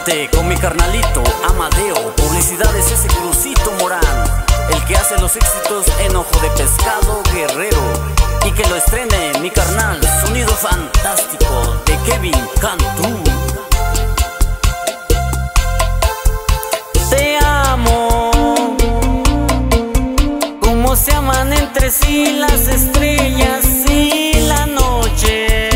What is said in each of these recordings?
Juntamente con mi carnalito Amadeo, publicidades ese Crucito Morán, el que hace los éxitos en Ojo de Pescado Guerrero, y que lo estrene mi carnal Sonido Fantástico de Kevin Cantú. Te amo como se aman entre sí las estrellas y la noche.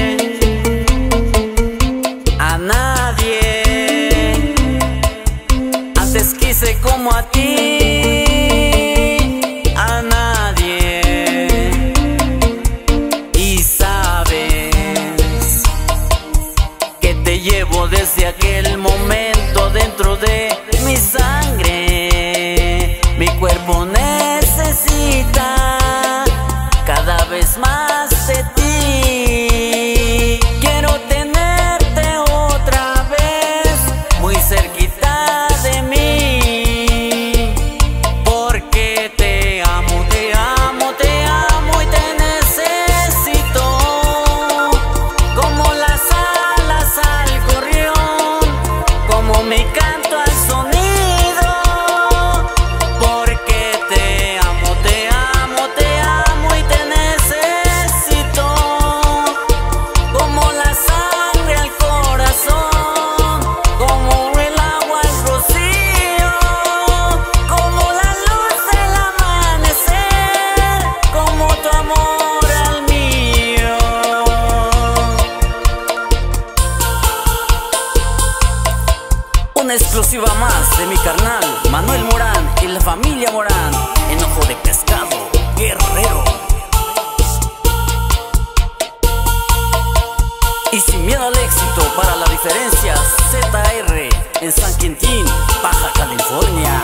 A nadie antes quise como a ti, a nadie. Y sabes que te llevo desde aquel momento dentro de mi sangre. Mi cuerpo necesita cada vez más de ti. Quiero tenerte otra vez muy cerquita de mí, porque te amo, te amo, te amo y te necesito como las alas al gorrión, como mi canto al sonido. Una exclusiva más de mi carnal Manuel Morán y la familia Morán en Ojo de Pescado Guerrero. Y sin miedo al éxito para la diferencia ZR en San Quintín, Baja California.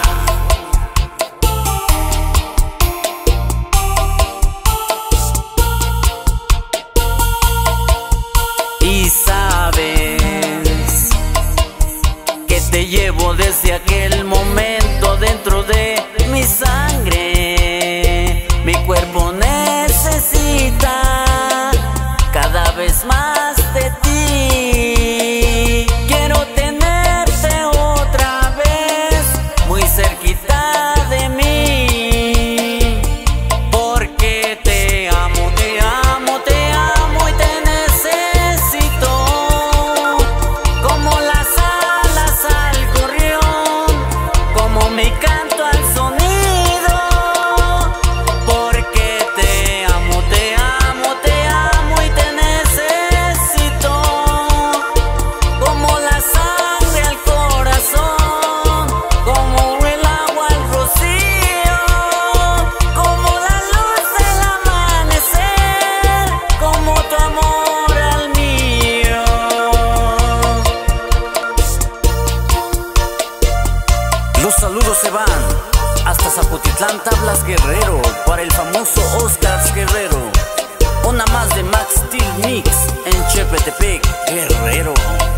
Y sabes que te llevo desde aquel momento dentro de mi sangre. Mi cuerpo necesita cada vez más de ti. Quiero tenerte otra vez muy cerquita de mí, porque te amo, te amo, te amo y te necesito como las alas al gorrión, como mi canto al sonido, porque te amo, te amo, te amo y te necesito como la sangre al corazón, como el agua al rocío, como la luz del amanecer, como tu amor al mío. Los saludos se van hasta Zapotitlán, Tablas Guerrero, para el famoso Oscars Guerrero. Una más de Max Steel Mix en Chepetepec Guerrero.